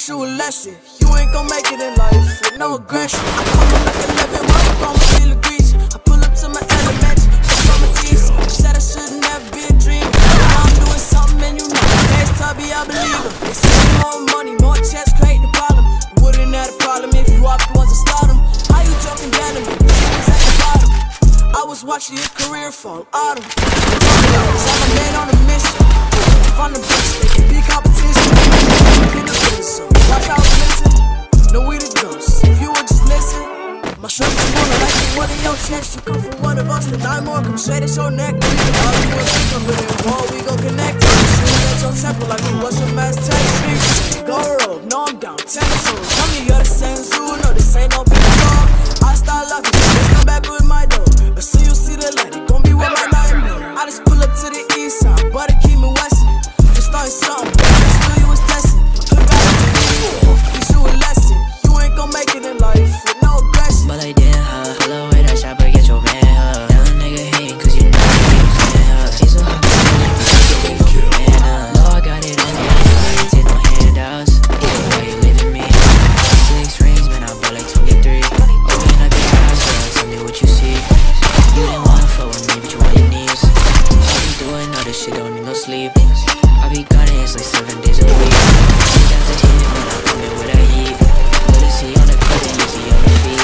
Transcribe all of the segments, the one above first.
you a lesson. You ain't gon' make it in life with no aggression. I come up like 11, why you gon' feel egregious? I pull up to my element, push on my teeth. You said I shouldn't have been dreaming. Now I'm doing something and you know next time I believe it. They say more money, more checks, create the problem. You wouldn't have a problem if you off the ones that start them. How you talking down to me? You was at the bottom. I was watching your career fall autumn. I'm a man on a mission. Find the best, they can be competition. Watch out, listen. No we the ghosts. If you would just listen, my shirt is wanna like it, one in your chest. You come from one of us, then I'm more. Come straight at your neck. We can all do it, come with it. War, we gon' connect. Shoot at your temple like we was some mass text. Go rope, no I'm down. 10 toes. Tell me you're the same zoo. No, this ain't no big song. I start loving you. Let's come back with my dough. As soon you see the light, it gon' be with my night. I just pull up to the east side, but it keep me westin'. Just starting something, still you was testing. Teach you a lesson. You ain't gon' make it in life with no aggression. But like damn, huh? Pull up with that shopper, get your man, huh? Now a nigga hate, cause you know he ain't fan, huh? She's so hot, man, no, I got it on me, I ain't take no handouts. Why you leaving me? 6 rings, man, I bought like 23. Open up your eyes, girl, tell me what you see. You didn't wanna fuck with me, but you on your knees. I be doing all this shit, don't need no sleep. I be gunning, it's like 7 days a week. Got the hit, man, I come in with that heat. Let it see on the cut and easy on the feet.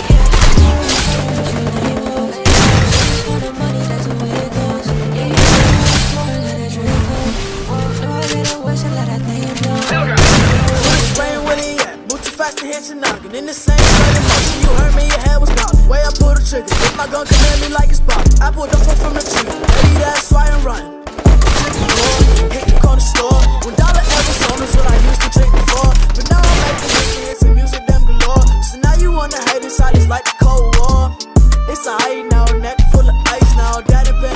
For the money, that's the way it goes. Yeah, more than a triple. No, I get a wish and let that thing go. Rain, where they at? Move too fast to hit your noggin. In the same straight emotion, you heard me, your head was nodding. Way I pull the trigger, if my gun command me like it's poppin'. I pulled the foot from the tree, ready that's why I'm running. Hit the corner store, $1 ever sold is what I used to drink before. But now I'm making hits and music them galore. So now you wanna hate inside, it's like the Cold War. It's a high now, neck full of ice now. Daddy